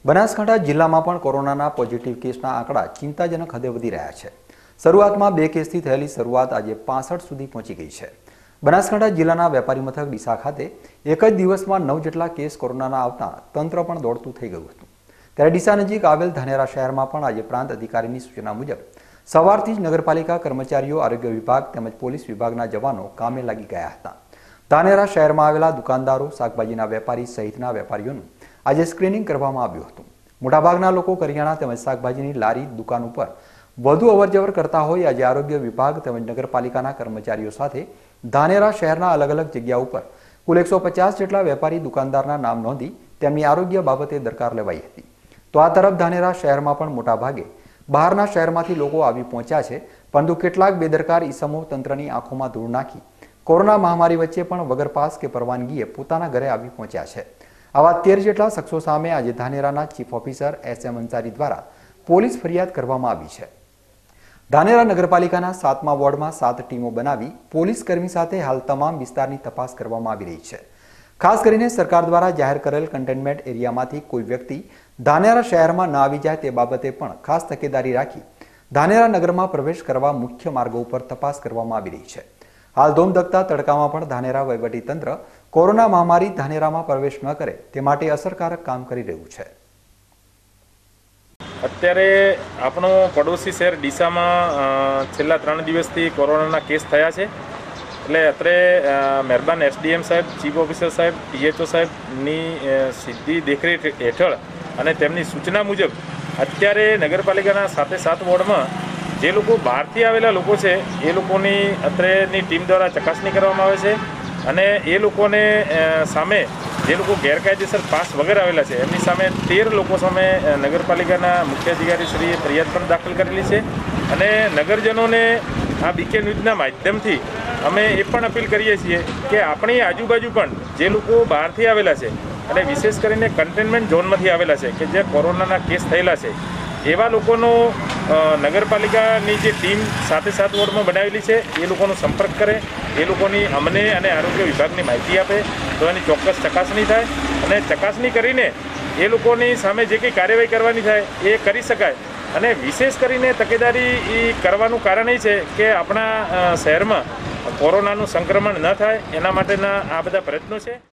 બનાસકાંઠા જિલ્લામાં પણ કોરોનાના પોઝિટિવ કેસના આંકડા ચિંતાજનક હદે વધી રહ્યા છે। શરૂઆતમાં 2 કેસથી થયેલી શરૂઆત આજે 65 સુધી પહોંચી ગઈ છે। બનાસકાંઠા જિલ્લાના વેપારી મથક ડીસા ખાતે એક જ દિવસમાં 9 જેટલા કેસ કોરોનાના આવતા તંત્ર પણ દોડતું થઈ ગયું હતું। ત્યારે ડીસા નજીક આવેલ ધાનેરા શહેરમાં પણ આજે પ્રાંત અધિકારીની સૂચના મુજબ સવારથી જ નગરપાલિકા કર્મચારીઓ, આરોગ્ય વિભાગ તેમજ પોલીસ વિભાગના જવાનો કામે લાગી ગયા હતા। ધાનેરા શહેરમાં આવેલા દુકાનદારો, શાકભાજીના વેપારી સહિતના વેપારીઓનું આજે સ્ક્રીનિંગ કરવામાં આવ્યું હતું। મોટાભાગના લોકો કરિયાણા તેમજ શાકભાજીની લારી દુકાન ઉપર વધુ અવરજવર કરતા હોય આજે આરોગ્ય વિભાગ તેમજ નગરપાલિકાના કર્મચારીઓ સાથે ધાનેરા શહેરના અલગ અલગ જગ્યા ઉપર કુલ 150 જેટલા વેપારી દુકાનદારના નામ નોંધી તેમની આરોગ્ય બાબતે દરકાર લેવાઈ હતી। તો આ તરફ ધાનેરા શહેરમાં પણ મોટાભાગે બહારના શહેરમાંથી લોકો આવી પહોંચ્યા છે, પરંતુ કેટલાક બેદરકાર ઈસમો તંત્રની આંખોમાં ધૂળ નાખી કોરોના મહામારી વચ્ચે પણ વગર પાસ કે પરવાનગીએ પોતાના ઘરે આવી પહોંચ્યા છે। આવા 13 જેટલા શખ્સો સામે આજે ધાનેરાના ચીફ ઓફિસર SM અંસારી દ્વારા પોલીસ ફરિયાદ કરવામાં આવી છે। ધાનેરા નગરપાલિકાના 7મા વોર્ડમાં 7 ટીમો બનાવી પોલીસ કર્મી સાથે હાલ તમામ વિસ્તારની તપાસ કરવામાં આવી રહી છે। ખાસ કરીને સરકાર દ્વારા જાહેર કરેલ કન્ટેનમેન્ટ એરિયામાંથી કોઈ વ્યક્તિ ધાનેરા શહેરમાં ન આવી જાય તે બાબતે પણ ખાસ તકેદારી રાખી ધાનેરા નગરમાં પ્રવેશ કરવા મુખ્ય માર્ગો ઉપર તપાસ કરવામાં આવી રહી છે। હાલ ધોમધકતા તડકામાં પણ ધાનેરા વહીવટીતંત્ર કોરોના મહામારી ધાનેરામાં પ્રવેશ ન કરે તે માટે અસરકારક કામ કરી રહ્યું છે। અત્યારે આપણો પડોશી શહેર ડીસામાં છેલ્લા 3 દિવસથી કોરોનાના કેસ થયા છે। એટલે અત્યારે મહેરબાન SDM સાહેબ, ચીફ ઓફિસર સાહેબ, THO સાહેબની સીધી દેખરેખ હેઠળ અને તેમની સૂચના મુજબ અત્યારે નગરપાલિકાના 7 વોર્ડમાં જે લોકો બહારથી આવેલા લોકો છે એ લોકોની અત્રેની ટીમ દ્વારા ચકાસણી કરવામાં આવે છે અને એ લોકોને સામે જે લોકો ગેરકાયદેસર પાસ વગર આવેલા છે એમની સામે 13 લોકો સામે નગરપાલિકાના મુખ્ય અધિકારીશ્રીએ ફરિયાદ પણ દાખલ કરેલી છે। અને નગરજનોને આ બીકે ન્યૂઝના માધ્યમથી અમે એ પણ અપીલ કરીએ છીએ કે આપણી આજુબાજુ પણ જે લોકો બહારથી આવેલા છે અને વિશેષ કરીને કન્ટેનમેન્ટ ઝોનમાંથી આવેલા છે કે જે કોરોનાના કેસ થયેલા છે એવા લોકોનો નગરપાલિકાની જે ટીમ 7 વોર્ડમાં બનાવેલી છે એ લોકોનો સંપર્ક કરે, એ લોકોની અમને અને આરોગ્ય વિભાગની માહિતી આપે તો એની ચોક્કસ ચકાસણી થાય અને ચકાસણી કરીને એ લોકોની સામે જે કંઈ કાર્યવાહી કરવાની થાય એ કરી શકાય। અને વિશેષ કરીને તકેદારી કરવાનું કારણ એ છે કે આપણા શહેરમાં કોરોનાનું સંક્રમણ ન થાય એના માટેના આ બધા પ્રયત્નો છે।